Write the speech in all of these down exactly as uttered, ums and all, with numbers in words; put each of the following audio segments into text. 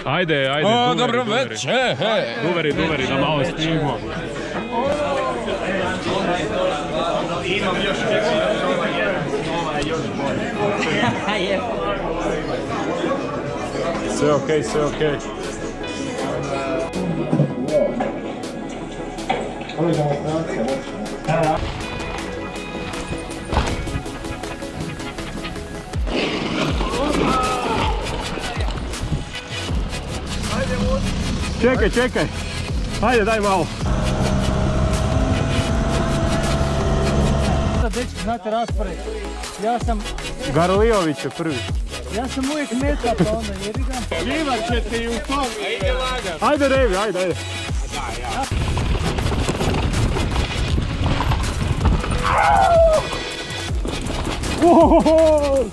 Ajde, ajde, O, duveri, dobro duveri. večer, hej. Duveri, duveri, da malo snimimo. Imam još još bolje. Sve okej, sve okej. Čekaj, čekaj. Hajde, daj malo. Dečki, znate raspored. Ja sam... Garlijović je prvi. Ja sam uvijek meta, pa onda jebi ga. Živat ćete i u tom. Ajde lagan. Ajde, Revi, ajde, ajde. Ohohoho!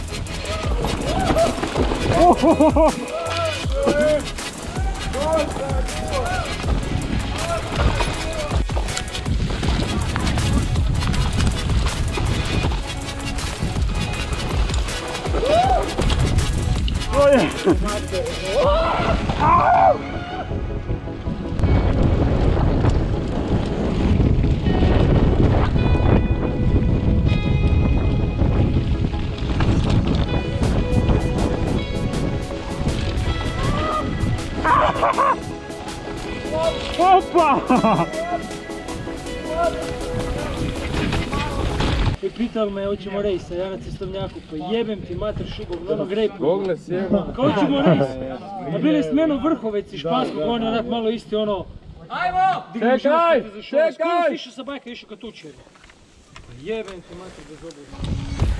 Ohohoho! Opa! I pitali me hoćemo rejsa, ja na cestovnjaku, pa jebem ti mater šibog na onog rejpa. Google sjeba. Kao ćemo rejs? A bili s menom Vrhovec i Španskog, on je onak malo isti ono... Ajmo! Čekaj, čekaj! Skoro išao sa bajka, išao ka tučer. Pa jebem ti mater bez oblika.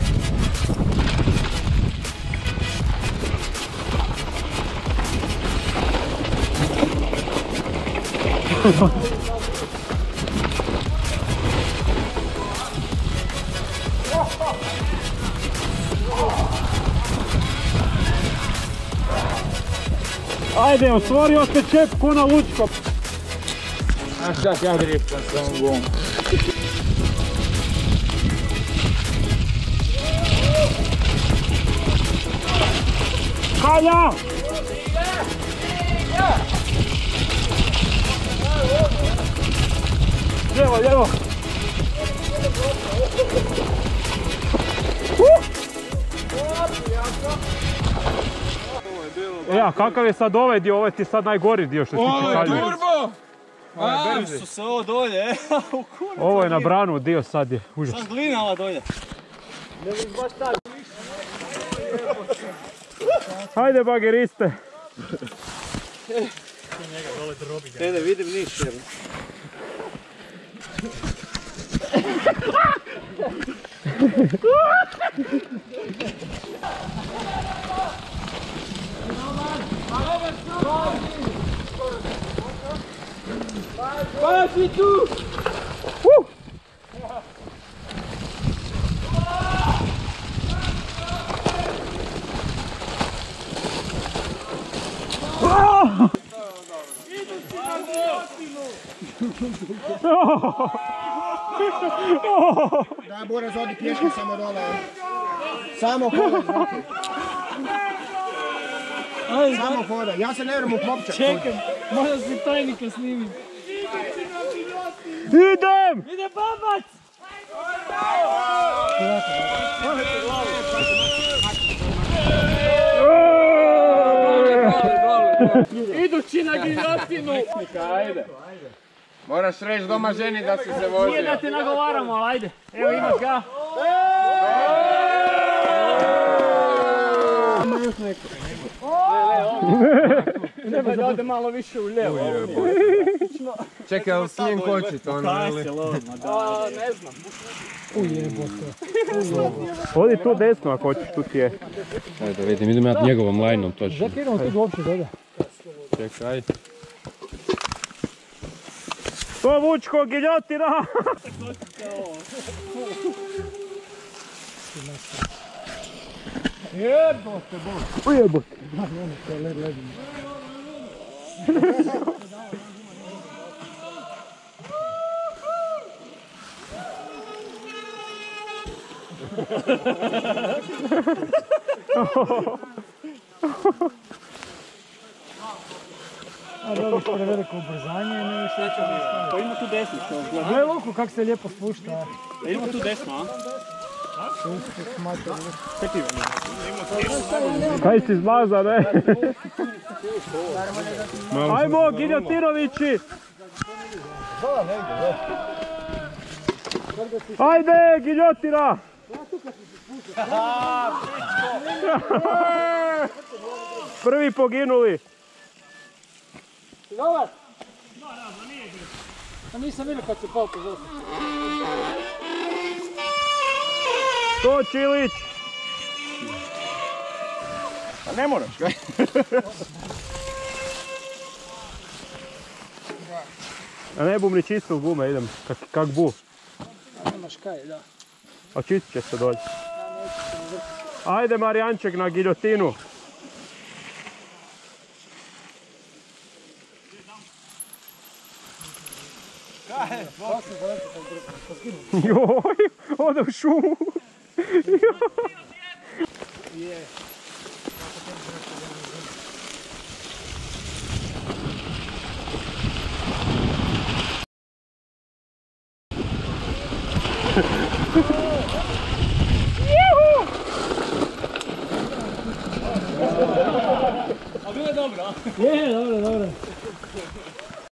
Ajde, otvorio se čep ko na lučko. Znaš kak ja driftam s ovom gumom. Kalja! Ljevo, ljevo! E, a kakav je sad ovaj dio? Ovaj ti je sad najgori dio što se tiče kalje. Turbo! A, su se ovo dolje, e, u kurac. Ovo je na branu dio sad je, užas. Sad glina ova dolje. Hajde bageriste! Ne, ne vidim ništa. Pazi tu! Da, Bora, zodi pješke samo dole. Samo hoda, znate. Samo hoda. Ja se ne vjerujem u klopčak. Čekaj, možda si tajnika snimim. Idem! Ide babac! Idući na giljotinu! Ajde. Moraš reći doma ženi da si se vozio. Nije da te nagovaramo, ali ajde. Evo imaš ga. Ima još neko. Treba da ode malo više u lijevo. Čekaj, ali smijem kočit ono ili? Ne znam. Odi tu desno ako hoćeš, tu ti je. Ajde vidim, idem ja njegovom lajnom točno. Čekaj, idemo tu uopće dole. Čekaj. To Vučko, giljotina! Jebote, bol. Ujebote! A dobiš preveliko ubrzanje i ne više neće ne staviti. Pa ima tu desno što gleda. Gle Luku kako se lijepo spušta. Pa ima tu desno, a? Kaj si zmaza, ne? Ajmo, Giljotinovići! Ajde, Giljotina! Prvi poginuli. Dobar! A nisam vidio kad se pao po zosu. To Čilić! Pa ne moraš, kaj? A ne bum ni čisto gume, idem, kak, kak bu. Nemaš kaj, da. A čistit će se dolje. Ajde Marijanček na giljotinu. Joj, ode u šumu. A bilo je dobro, a? Je, dobro, dobro.